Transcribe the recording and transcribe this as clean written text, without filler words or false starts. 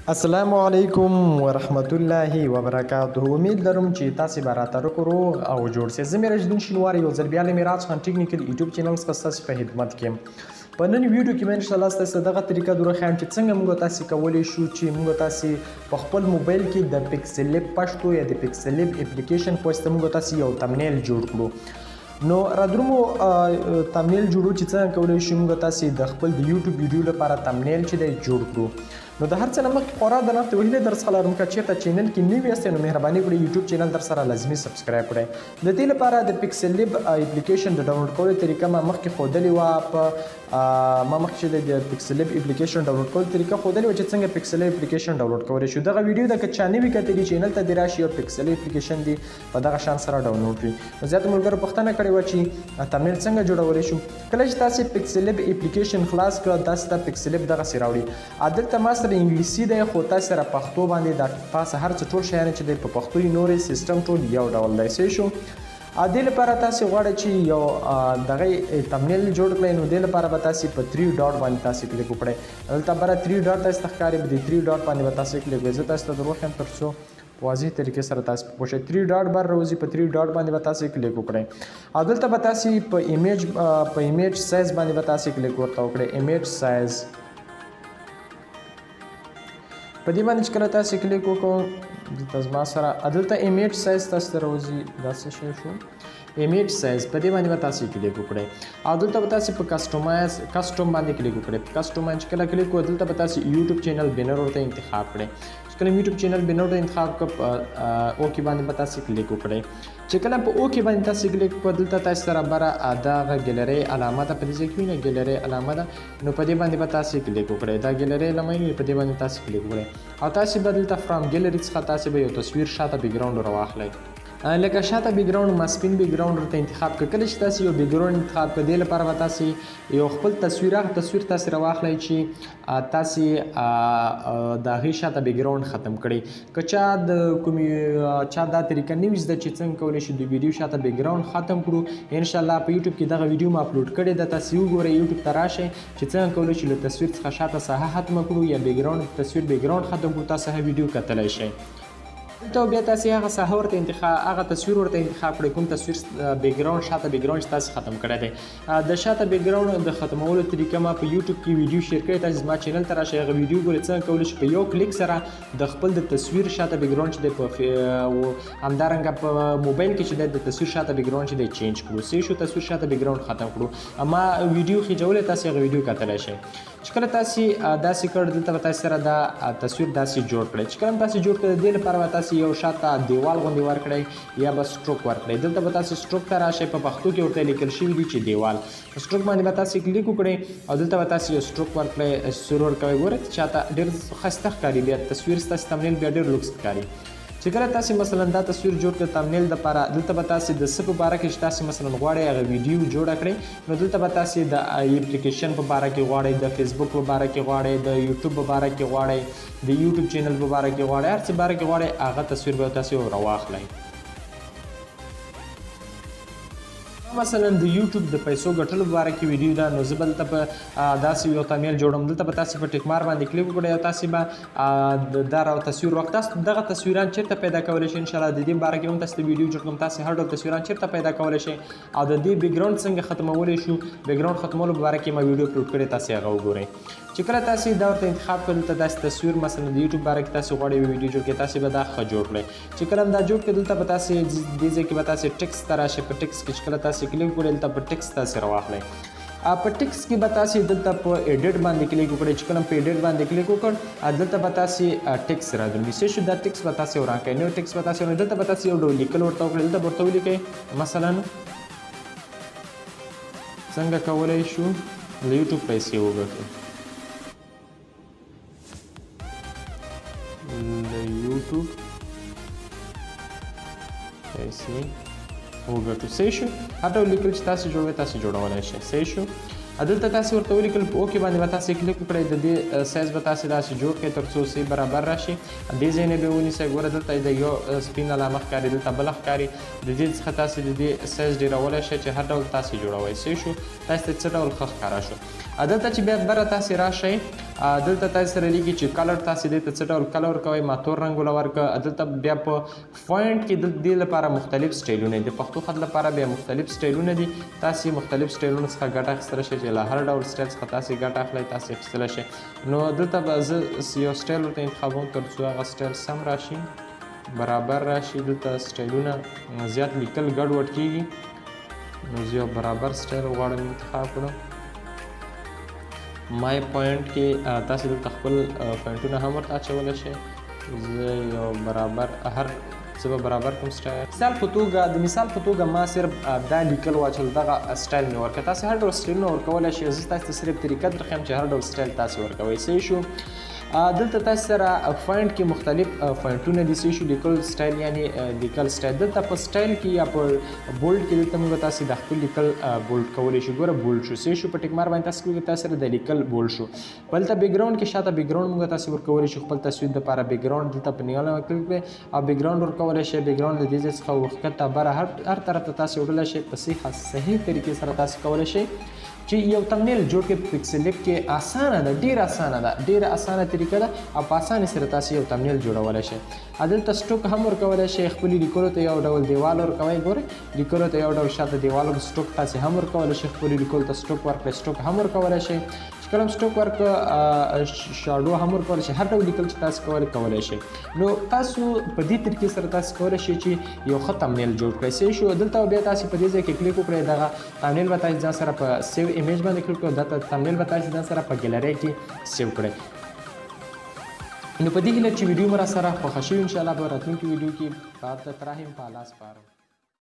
السلام علیکم ورحمت الله وبرکاته. امید لرم چې تاسو به راته روغ او جوړ سئ. زه میراجدین شینواری یو ځل بیا له میراج خان ټیکنیکل یوټیوب چینل څخه ستاسو په خدمت کې یم. په نن ویډیو کې مې انشاءالله ستاسو دغه طریقه درښیم چې څنګه موږ تاسو کولی شو چې موږ تاسو په خپل موبایل کې د پکسل لب پښتو یا د پکسل لب اپلیکیشن په واسطه موږ تاسو یو تمنیل جوړ کړو. نو رادرومو تمنیل جوړو چې څنګه کولی شو موږ تاسو د خپل د یوټیوب ویډیو لپاره تمنیل چې دی جوړ کړو. نو د هر څه نه مخکې خورا د نفت وهیله در څخه لرم که چېرته چینل کې نوي یاستئ نو مهرباني وکړئ یوټیوب چینل در سره لازمي سبسکرایب کړئ. د دې لپاره د پکسل لب اپلیکیشن د ډاونلوډ کولو طریقه ما مخکې ښودلې وه. په ما مخکې چې د پکسل لب اپلیکیشن ډاونلوډ کولو طریقه ښودلې وه چې څنګه پکسل لب اپلیکیشن ډاونلوډ کولی شو. دغه ویډیو د که چا نوي کتلي چینل ته دې راشي او پکسل اپلیکیشن دې په دغه شان سره ډاونلوډ کړي. نو زیاتو ملګرو پوښتنه کړې وه چې تمنیل څنګه جوړولی شو. کله چې تاسې پکسل لب اپلیکیشن خلاص کړه داسې ته پکسل لب دغسې راوړي. دلته ما سره انګلیسي دی خو تاسو سره پښتو باندې د پاسه هر څه ټول شیان چې دی په پښتو یې نورې سیسټم ټول یو ډول دی. صحیح شو. دې لپاره تاسو غواړئ چې یو دغه تمنیل جوړ کړئ. نو دې لپاره به تاسو په 3 ډاټ باندې تاسو کلیک وکړئ. دلته بره 3 ډاټ تاسو ته ښکاري. په دې 3 ډاټ باندې به تاسو کلیک وکړئ. زه تاسو ته دروښیم تر څو په واضح طریقې سره تاسو پوه شئ. 3 ډاټ بر راوځي. په 3 ډاټ باندې به تاسو کلیک وکړئ. دلته به تاسو په ایمیج سایز باندې به تاسو کلیک ورته وکړئ. ایمیج سایز په دې باندې چې کله تاسو کلیک وکړو دلته زما سره دلته ایمیج سایز تاسو ته راوځي. دا څه شی شو؟ ایمیج سایز. په دې باندې به تاسو کلیک وکړئ او دلته به تاسو په کسټم باندې کلیک وکړئ. په کسټم باندې چې کله کلیک وکړو دلته به تاسو یوټیوب چینل بینر ورته انتخاب کړئ. چې کله یوټیوب چینل بینر ورته انتخاب کړئ اوکې باندې به تاسو کلیک وکړئ. چې کله په اوکې باندې تاسو کلیک وکړو دلته تاسو سره بره دغه ګیلرۍ علامه ده. په دې ځای کې وینئ ګیلرۍ علامه ده. نو په دې باندې به تاسو کلیک وکړئ. دا ګیلرۍ علامه وي په دې باندې تاسو کلیک وکړئ او تاسو به دلته فرام ګیلرۍ څخه تاسو به یو تصویر شاته بیکګراوند راواخلئ. لکه شاته بیکګراوند ما سپین بیکګراوند ورته انتخاب کړئ. کله چې تاسو یو بیکګراوند انتخاب کړئ دې لپاره به تاسو یو خپل تصویر تاسو راواخلئ چې تاسو د هغې شاته بیکګراوند ختم کړئ. که چا د کومې چا دا طریقه نه وي زده چې څنګه کولی شو د ویډیو شاته بیکګراوند ختم کړو انشاءالله په یوټیوب کې دغه ویډیو ما اپلوډ کړې ده. تاسو وګورئ یوټیوب ته راشئ چې څنګه کولی شو له تصویر څخه شاته ساحه ختمه کړو یا بیکګراوند ختم کړو. تاسو هغه ویډیو کتلی شئ. دلته بیا تاسو هغه ساحه ورته هغه تصویر ورته انتخاب کړئ کوم تصویر بیکګراوند شاته بیکګراوند چې تاسو ختم کړی دی. د شاته بیکګراوند د ختمولو طریقه ما په یوټیوب کې ویډیو شیر کړی. تاسو زما چینل ته راشئ هغه ویډیو ګورئ څنګه کولی شئ په یو کلیک سره د خپل د تصویر شاته بیکګراوند چې دی په همدارنګه په موبایل کې چې دی د تصویر شاته بیکګراوند چې دی چینج کړو. صحیح شو. تصویر شاته بیکګراوند ختم کړو. ما ویډیو خېجولی تاسو هغه ویډیو کتلی شئ. چې کله تاسو داسې کړ دلته به تاسو سره دا تصویر داسې جوړ کړئ. چې کله تاسو جوړ کړئ دې لپاره به تاسو یو شاته دیوال غوندې ورکړئ یا به سټروک ورکړئ. دلته به تاسو سټروک ته راشئ. په پښتو کې ورته لیکل شوي دي چې دیوال. سټروک باندې به تاسو کلیک وکړئ او دلته به تاسو یو سټروک ورکړئ. سور ورکوئ. ګورئ چاته ډېر ښایسته ښکاري. بیا تصویر ستاسو تمنیل بیا ډېر لوکس ښکاري. چې کله تاسو مثلا دا تصویر جوړ کړئ تمنیل دپاره دلته به تاسو د څه په باره کې چې تاسو مثلا غواړئ هغه ویډیو جوړه کړئ نو دلته به تاسو د اپلیکیشن په باره کې غواړئ د فیسبوک په باره کې غواړئ د یوټیوب په باره کې غواړئ د یوټیوب چینل په باره کې غواړئ هر څه باره کې غواړئ هغه تصویر به تاسو راواخلئ. مثلا د یوټیوب د پیسو ګټلو په باره کې ویډیو ده نو زه به دلته په داسې یو تمنیل جوړم. دلته به تاسو په ټیک مار باندې کلیک وکړئ او تاسو به دا راو تصویر وخت تاسو دغه تصویران چیرته پیدا کولی شئ. انشاءالله د دې باره کې هم تاسو د ویډیو جوړ کړم. تاسو هر ډول تصویران چیرته پیدا کولی شئ او د دې بیکګراوند څنګه ختمولی شو بیکګراوند ختمولو په باره کې ما ویډیو اپلوډ کړی. تاسو هغه وګورئ. چې کله تاسو دا ورته انتخاب کړئ دلته داسې تصویر مثلا د یوټیوب باره کې تاسو غواړئ ویډیو جوړ کړئ تاسو به دا ښه جوړ کړئ. چې کله دا جوړ کړئ دلته به تاسو دې ځای کې به تاسو ټکس ته راشئ. په ټکس کې چې کله تاسو کلیک وکړئ دلته په ټکس تاسو راواخلئ. په ټکس کې به تاسو دلته په ایډیټ باندې کلیک وکړئ. چې کله په ایډیټ باندې کلیک وکړ دلته به تاسو ټکس راځي. څه شو دا ټکس به تاسو ورانکئ. نو ټکس به تاسو دلته به تاسو یو ډول لیکل ورته وکړئ. دلته ورته ولیکئ مثلا څنګه کولی شو د یوټیوب پیسې وګټو. د یوټیوب پیسې وګټو. صحیح شو. هر ډول لیکل چې تاسو جوړوئ تاسو جوړولی شئ. صحیح شو. دلته تاسو ورته ولیکل په اوکې باندې به تاسو کلیک وکړئ. د دې سایز به تاسو داسې جوړ کړئ تر څو صحیح برابر راشي. دې ځای نه به ونیسئ. ګوره دلته د یو سپین علامه ښکاري دلته بله ښکاري. د دې څخه تاسو د دې سایز ډېرولی شئ چې هر ډول تاسو جوړوئ. صحیح شو. تاسو ته څه ډول ښه ښکاره شو. دلته چې بیا بره تاسې راشئ دلته تاسې سره لیکي چې کلر تاسې دې ته څه ډول کلر ورکوئ ما تور رنګ وله ورکړه. دلته بیا په فونټ کې د دې لپاره مختلف سټایلونه دي. د پښتو خط لپاره بیا مختلف سټایلونه دي. تاسې مختلف سټایلونو څخه ګټه اخیستلی شئ چې له هر ډول سټایل څخه تاسې ګټه اخلئ تاسې اخیستلی شئ. نو دلته به زه یو سټایل ورته انتخابوم تر څو هغه سټایل سم راشي برابر راشي. دلته سټایلونه زیات لیکل ګډوډ کېږي نو زه یو برابر سټایل غواړم انتخاب کړم. مای پوینټ کې تاسې دلته خپل پوینټونه هم ورته اچولی شئ. زه یو برابر هر څه به برابر کوم سټایل. د مثال په توګه ما صرف دا لیکل واچول دغه سټایل مې ورکړه. تاسې هر ډول سټایلونه ورکولی شئ. زه تاسې ته صرف طریقه درښیم چې هر ډول سټایل تاسې ورکوئ. صحیح شو. دلته تاسې سره فونټ کې مختلف فونټونه دي. صحیح شو. لیکل سټایل یعنې لیکل سټایل. دلته په سټایل کې یا په بولډ کې دلته موږ تاسې د خپل لیکل بولډ کولی شو. ګوره بولډ شو. صحیح شو. په ټیک مار باندې تاسې کولی تاسې سره د لیکل بولډ شو. بلته بیکګراوند کې شاته بیکګراوند موږ تاسې ورکولی شو. خپل تصویر دپاره بیکګراوند دلته په نیاله کلیک کړئ او بیکګراوند ورکولی شئ. بیکګراوند د دې ځای څخه ورښکته بره هر طرف ته تاسې وړلی شئ. په صحیح طریقې سره تاسې کولی شئ چې یو تمنیل جوړ کړئ. پکسلیک کې اسانه ده، ډېره اسانه ده، ډېره اسانه طریقه ده او په اسانۍ سره تاسې یو تمنیل جوړولی شئ. دلته سټوک هم ورکولی شئ. خپلې لیکلو ته یو ډول دیوال ورکوئ. ګورئ لیکلو ته یو ډول شاته دیوال سټوک تاسې هم ورکولی شئ. خپلې لیکلو ته سټوک ورکړئ. سټوک هم ورکولی شئ. چې کله هم سټوک ورکړه شاډو هم ورکولی شئ. هر ډول لیکل چې تاسې کولی شئ. نو تاسو په دې طریقې سره تاسې کولی شئ چې یو ښه تمنیل جوړ کړئ. صحیح شو. دلته بیا تاسې په دې ځای کې کلیک وکړئ. دغه تمنیل به تاسې ځان سره په سیو ایمیج باندې کلیک کړئ. دا تمنیل به تاسې ځان سره په ګیلرۍ کې سیو کړئ. نو په دې هیله چې ویډیو مو را سره خوښه شوي انشاءالله به راتلونکي ویډیو کې تر راهیم په الله سپارم.